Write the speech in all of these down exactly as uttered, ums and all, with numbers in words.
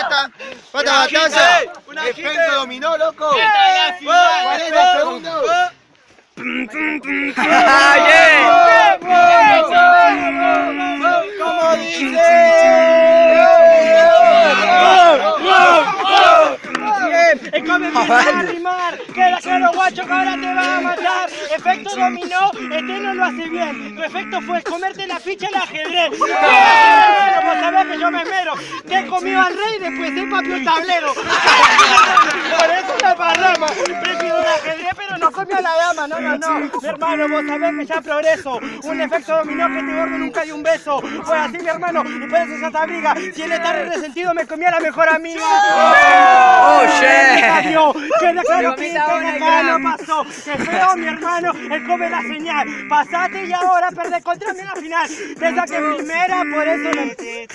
pata, pata bataza. Efecto dominó, loco. cuarenta segundos. ¿Cómo dice? El come empieza a rimar, queda claro guacho que ahora te va a matar. Efecto dominó, este no lo hace bien. Tu efecto fue comerte la ficha del ajedrez. Como sabés que yo me esmero, te comió al rey y después te papió el tablero. Por eso la parrama, prefiero el ajedrez pero no comió a la dama. No, no, no, mi hermano, vos sabés que ya progreso. Un efecto dominó que te gordo nunca dio un beso. Fue así mi hermano, y por eso ya te abriga. Si él está re resentido me comía a la mejor amiga. Oh, shit. Queda claro que acá no pasó. Qué feo, mi hermano, el come la señal. Pasate y ahora perdés contra mí en la final. Te saqué primera, por eso no te...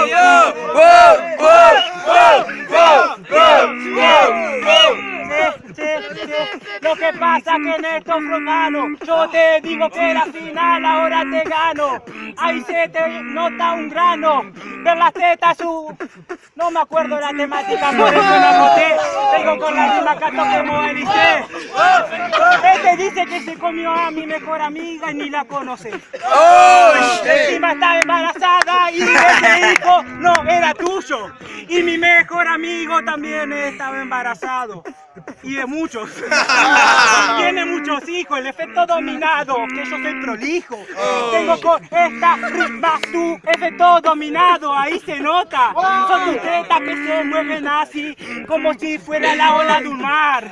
Lo que pasa que en estos romanos yo te digo que la final ahora te gano. Ahí se te nota un grano. Ver las tetas su... No me acuerdo la temática, por eso la boté. Vengo con la rima que toquemos el liceo. Este dice que se comió a mi mejor amiga y ni la conoce. Oh, encima estaba embarazada y ese hijo no era tuyo. Y mi mejor amigo también estaba embarazado. Y de muchos. Tiene muchos hijos, el efecto dominado, que yo soy prolijo. Tengo con esta rima tu efecto dominado, ahí se nota. Son tus tetas que se mueven así, como si fuera la ola de un mar.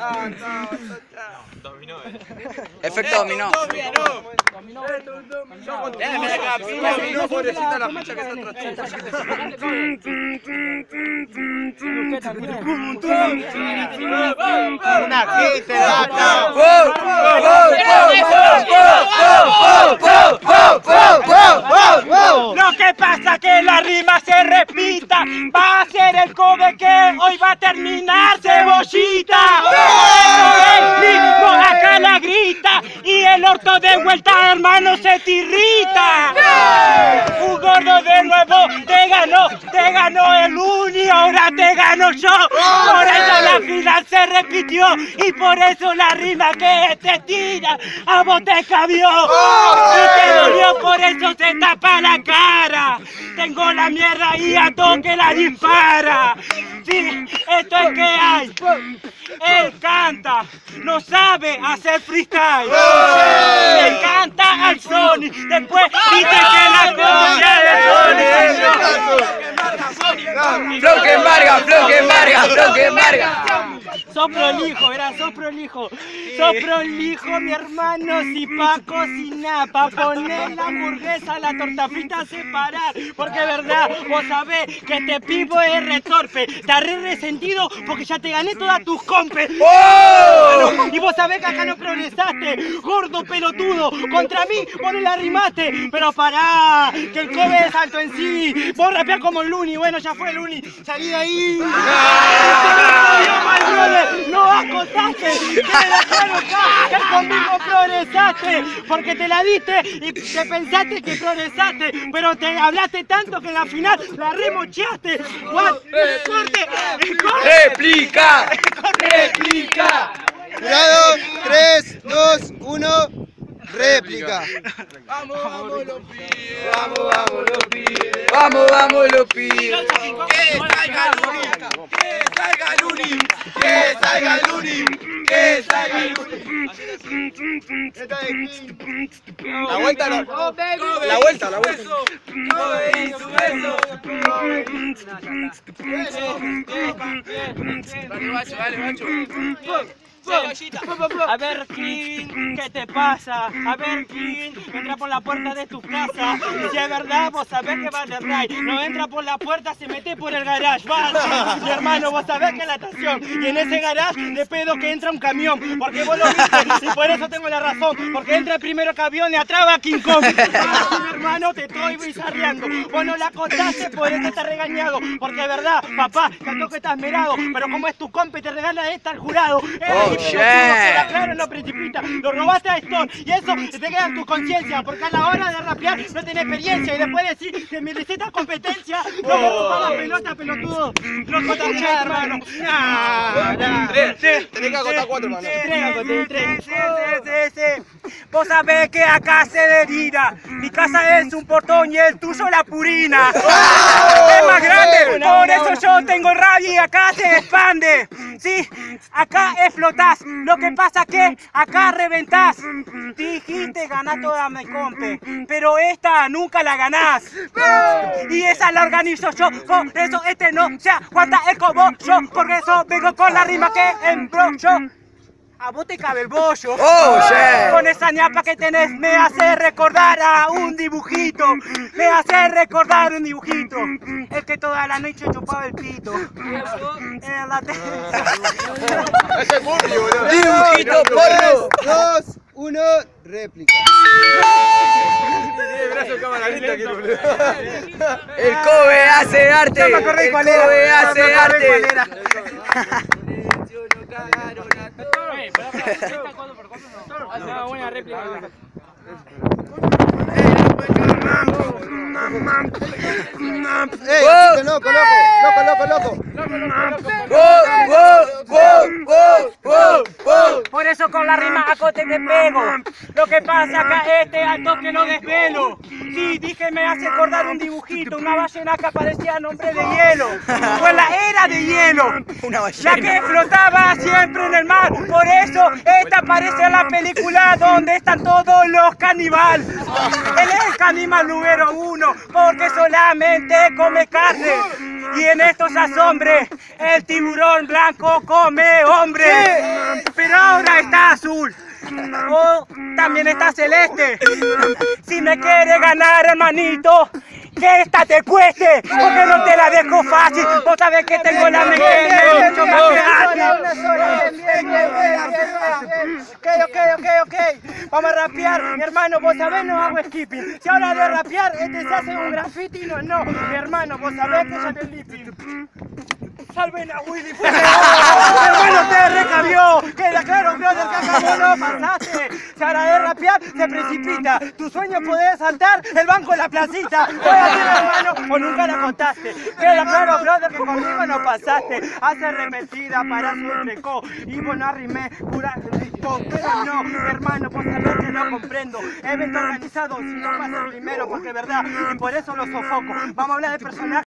Efecto dominó. Dominó. Dominó, pobrecita la ficha que está una gente de acá. Lo que pasa que la rima se repita, va a ser el cover que hoy va a terminar cebollita. Acá la grita y el orto de vuelta, hermano, se te irrita. Un gordo de nuevo te ganó, te ganó el uni, ahora te gano yo. Por eso la final se repitió y por eso la rima que te tira a vos te cabió. Y te dolió, por eso se tapa la cara. Tengo la mierda y a toque la dispara. Sí, esto es que hay. Él canta, no sabe hacer freestyle. Le canta al Sony, después dice que la copia de Sony. Flow que embarga, flow que embarga, flow que embarga. Sos prolijo, era, sos prolijo. Sos prolijo, mi hermano, si pa' cocinar, pa' poner la hamburguesa, la torta frita a separar. Porque verdad, vos sabés que este pibo es retorpe. Está re resentido porque ya te gané todas tus compes. ¡Oh! Y vos sabés que acá no progresaste, gordo pelotudo. Contra mí vos no la rimaste. Pero pará, que el cobe es alto en sí. Vos rapeás como el Luni, bueno, ya fue el Luni. Salí de ahí. No acosaste, queda claro acá que conmigo progresaste, porque te la diste y te pensaste que progresaste, pero te hablaste tanto que en la final la remocheaste. What? El corte, el corte. ¡Réplica! ¡Réplica! Jurado, tres, dos, uno, réplica. Vamos, vamos los pibes. Vamos, vamos los pibes. Vamos, vamos los pibes. Que salga el Luni. Que salga el Luni. Que salga el Luni. Que salga el Luni. La vuelta, la, la vuelta, la vuelta. Cobe y su beso. Dale, macho, dale, macho. A ver, King, ¿qué te pasa? A ver, King, entra por la puerta de tu casa. Y si es verdad, vos sabés que va de ray. No entra por la puerta, se mete por el garage. Va, mi hermano, vos sabés que es la estación. Y en ese garage, de pedo que entra un un camión, porque vos lo viste y por eso tengo la razón, porque entra el primero camión y atrás va King Kong. Así, mi hermano, te estoy bizarreando. Vos no la contaste, por eso estás regañado, porque de verdad, papá, tanto que estás merado, pero como es tu compa y te regala esta al jurado. Oh, shit. Queda claro, no precipita, lo robaste a Stone y eso te queda en tu conciencia, porque a la hora de rapear no tenés experiencia y después decir que mi receta competencia no me roba la pelota, pelotudo. No contaste nada, hermano. Nah, nah. Tres. Tenés que acotar cuatro, hermano. Tres, acoté, tres. Sí, sí, sí, sí. Vos sabés que acá se delira. Mi casa es un portón y el tuyo la purina. Es más grande, por eso yo tengo rabia y acá se expande. Sí, acá explotás. Lo que pasa que acá reventás. Dijiste ganar toda mi compe, pero esta nunca la ganás. Y esa la organizo yo, por eso este no se aguanta el como yo, porque eso vengo con la rima que embrocho. A vos te cabe el bollo. Oh, shit. Con esa ñapa que tenés me hace recordar a un dibujito. Me hace recordar un dibujito. El que toda la noche chupaba el pito. En la Ese es Murphy, boludo. Dibujito porno. dos, uno, réplica. Tiene el brazo de cámara lenta aquí, boludo. El Kobe hace arte. El Kobe hace arte. Una buena réplica. ¡Ey! ¡Oh! ¡Loco, loco! ¡Loco, loco, loco! ¡Wow, wow, wow, wow, wow, wow! Por eso con la rima a cote te pego. Lo que pasa acá este al toque lo desvelo. Sí, dije me hace acordar un dibujito, una ballena que aparecía nombre de hielo. Pues la era de hielo. Una La ballena. que flotaba siempre en el mar. Por eso esta aparece en la película donde están todos los caníbales. Él es el caníbal número uno porque solamente come carne. Y en estos asombres el tiburón blanco come hombre. Pero ahora está azul. O también está celeste. Si me quiere ganar, hermanito, que esta te cueste, porque no te la dejo fácil. Vos sabés que tengo la mente mucho más grande. Ok, ok, ok, ok. Vamos a rapear, mi hermano, vos sabés, no hago skipping. Si ahora de rapear, este se hace un graffiti, no, no. Mi hermano, vos sabés que ya te limping. Salven a Willy, por favor. Hermano, te recabió. Queda claro, brother, que acá no pasaste. Si ahora de rapear, se precipita. Tu sueño poder saltar el banco de la placita. Voy a decir, hermano, o nunca la contaste. Queda claro, brother, que conmigo no pasaste. Hace arrepentida para su entrecó. Y vos no arrimé, cura rico. Pero no, hermano, vos sabés que no comprendo. Evento organizado, si no pasa primero, porque es verdad. Y por eso lo sofoco. Vamos a hablar de personajes.